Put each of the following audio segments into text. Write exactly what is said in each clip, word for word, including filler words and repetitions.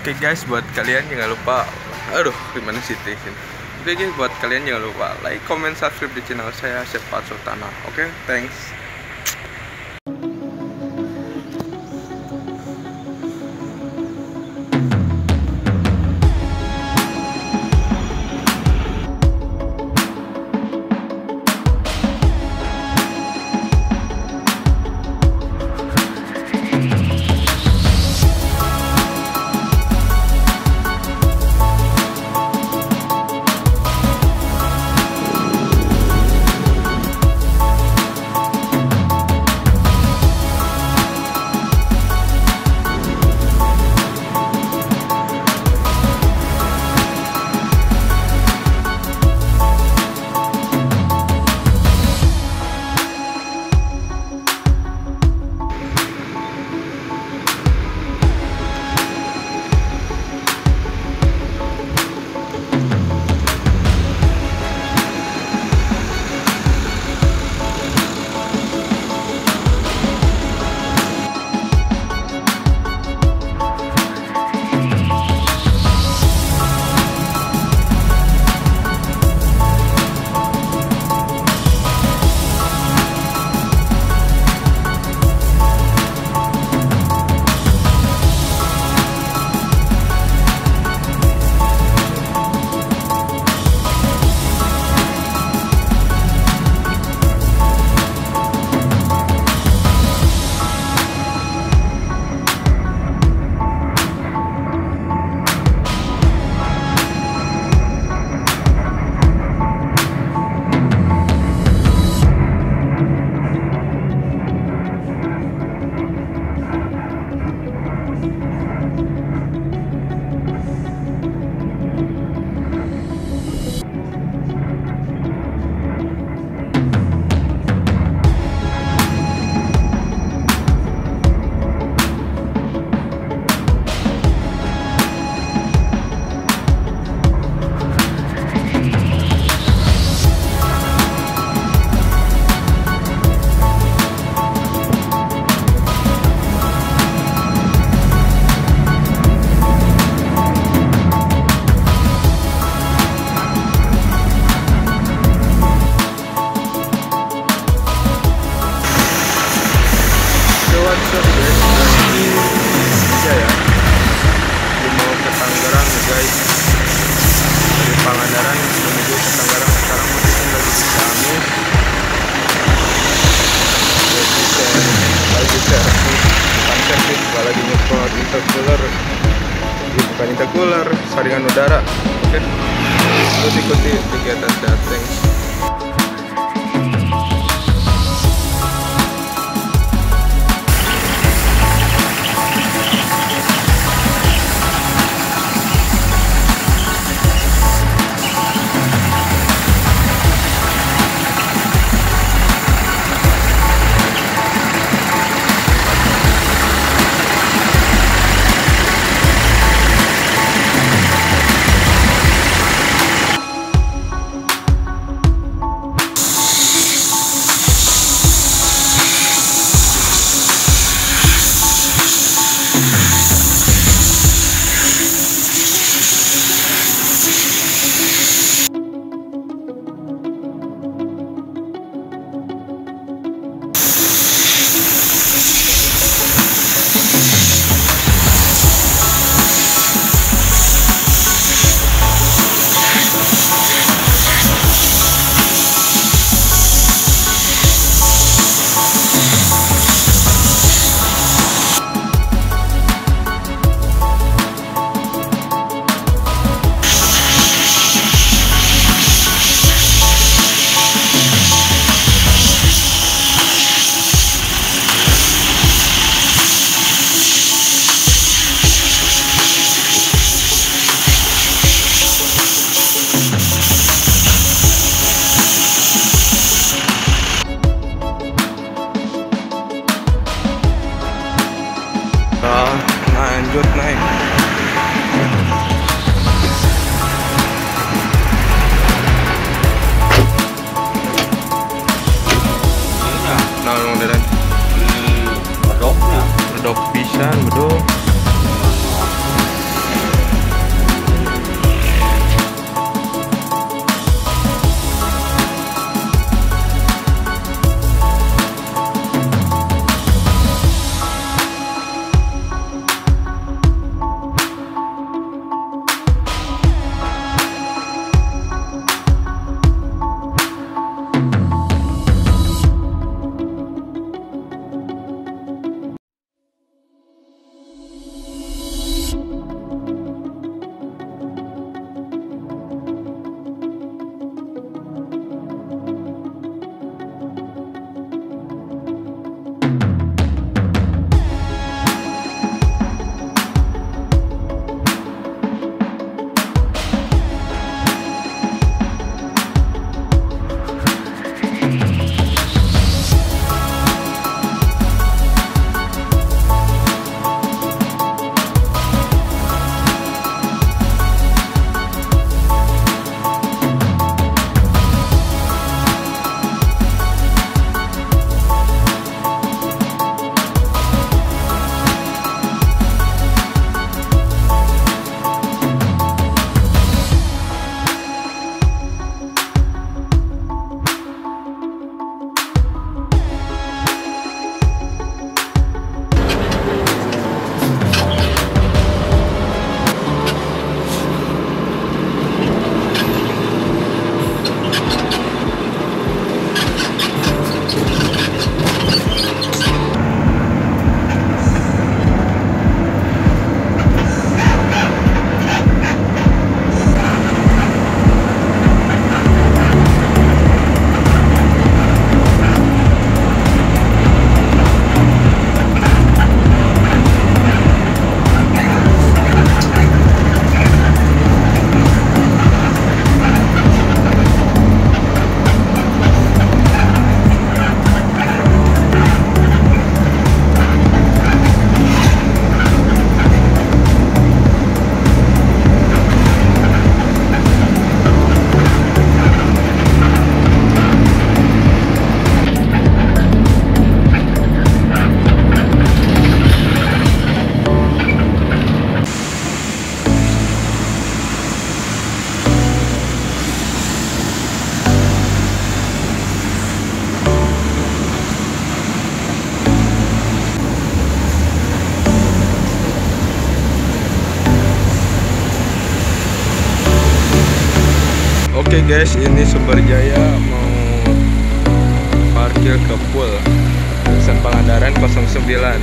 Oke guys, buat kalian jangan lupa, aduh gimana sih ini. Oke guys, buat kalian jangan lupa like, comment, subscribe di channel saya Sepat Sultana. Oke, thanks. Pangandaran menuju ke Tangerang. Sekarang posisinya lagi di Ciamis. Lagi servis, bukan servis, lagi nyemprot intercooler. Ini bukan intercooler, saringan udara. Oke, terus ikuti kegiatan datang. Lanjut naik. Nah, modern. Redoknya. Redok pisan, bedok. guys, ini Sumber Jaya mau parkir ke pool jurusan Pangandaran nol sembilan.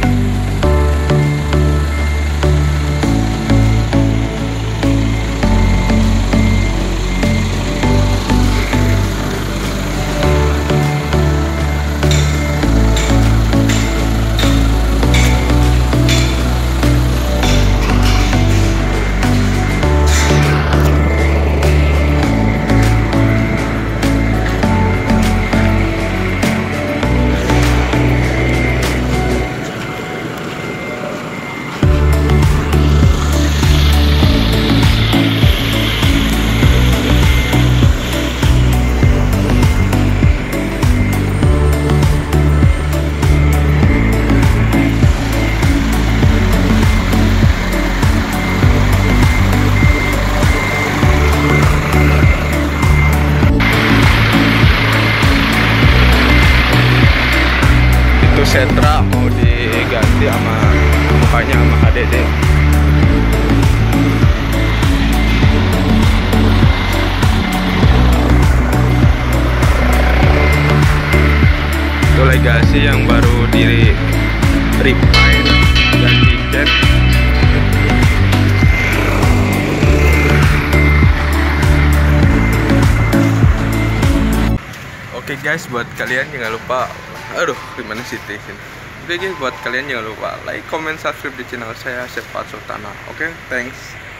Sentra mau diganti sama mukanya sama H D D. Itu Legacy yang baru di repaint dan dicat. Oke guys, buat kalian jangan lupa, aduh gimana sih sini. Oke guys, buat kalian jangan lupa like, comment, subscribe di channel saya Sephat Sultana. Oke, thanks.